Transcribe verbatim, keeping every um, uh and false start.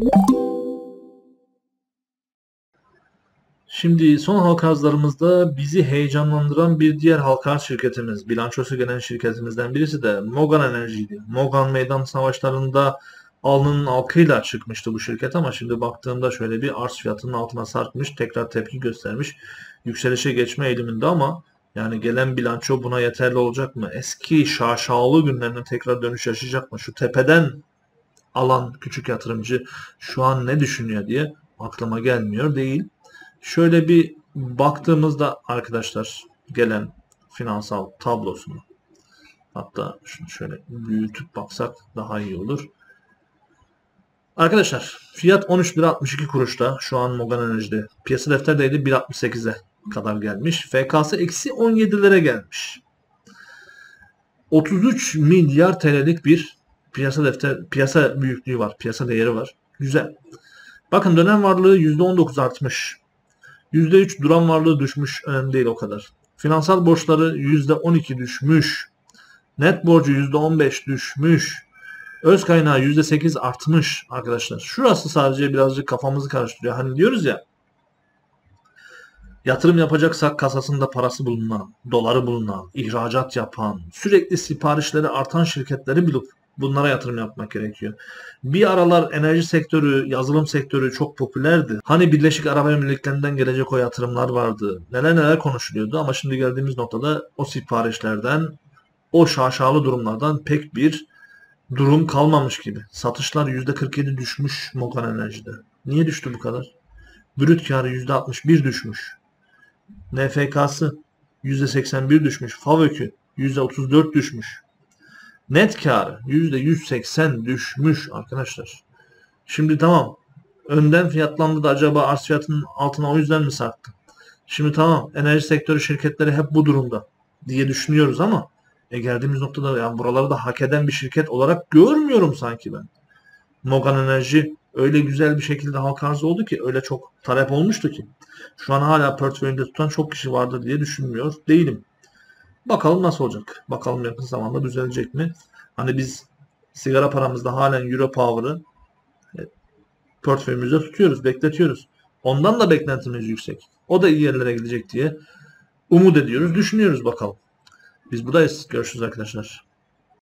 Şimdi son halka arzlarımızda bizi heyecanlandıran bir diğer halka arz şirketimiz, bilançosu gelen şirketimizden birisi de Mogan Enerji'ydi. Mogan Meydan Savaşları'nda alnının alkıyla çıkmıştı bu şirket ama şimdi baktığımda şöyle bir arz fiyatının altına sarkmış, tekrar tepki göstermiş, yükselişe geçme eğiliminde ama yani gelen bilanço buna yeterli olacak mı? Eski şaşalı günlerine tekrar dönüş yaşayacak mı? Şu tepeden alan küçük yatırımcı şu an ne düşünüyor diye aklıma gelmiyor değil. Şöyle bir baktığımızda arkadaşlar gelen finansal tablosunu, hatta şunu şöyle büyütüp baksak daha iyi olur. Arkadaşlar fiyat on üç lira altmış iki kuruşta şu an Mogan Enerji'de. Piyasa defter değeri bir altmış sekize kadar gelmiş. F K S eksi on yedilere gelmiş. otuz üç milyar T L'lik bir piyasa defter piyasa büyüklüğü var. Piyasa değeri var. Güzel. Bakın dönem varlığı yüzde on dokuz artmış. yüzde üç duran varlığı düşmüş. Önemli değil o kadar. Finansal borçları yüzde on iki düşmüş. Net borcu yüzde on beş düşmüş. Öz kaynağı yüzde sekiz artmış arkadaşlar. Şurası sadece birazcık kafamızı karıştırıyor. Hani diyoruz ya, yatırım yapacaksak kasasında parası bulunan, doları bulunan, ihracat yapan, sürekli siparişleri artan şirketleri bulup bunlara yatırım yapmak gerekiyor. Bir aralar enerji sektörü, yazılım sektörü çok popülerdi. Hani Birleşik Arap Emirlikleri'nden gelecek o yatırımlar vardı. Neler neler konuşuluyordu ama şimdi geldiğimiz noktada o siparişlerden, o şaşalı durumlardan pek bir durum kalmamış gibi. Satışlar yüzde kırk yedi düşmüş Mogan Enerji'de. Niye düştü bu kadar? Brüt karı yüzde altmış bir düşmüş. N F K'sı yüzde seksen bir düşmüş. FAVÖK'ü yüzde otuz dört düşmüş. Net karı yüzde yüz seksen düşmüş arkadaşlar. Şimdi tamam. Önden fiyatlandı da acaba arz fiyatının altına o yüzden mi sarktı? Şimdi tamam. Enerji sektörü şirketleri hep bu durumda diye düşünüyoruz ama e geldiğimiz noktada yani buraları da hak eden bir şirket olarak görmüyorum sanki ben. Mogan Enerji öyle güzel bir şekilde halka arz oldu ki, öyle çok talep olmuştu ki. Şu an hala portföyünde tutan çok kişi vardır diye düşünmüyor değilim. Bakalım nasıl olacak. Bakalım yakın zamanda düzelecek mi? Hani biz sigara paramızda halen Euro Power'ı portföyümüzde tutuyoruz, bekletiyoruz. Ondan da beklentimiz yüksek. O da iyi yerlere gidecek diye umut ediyoruz, düşünüyoruz bakalım. Biz buradayız. Görüşürüz arkadaşlar.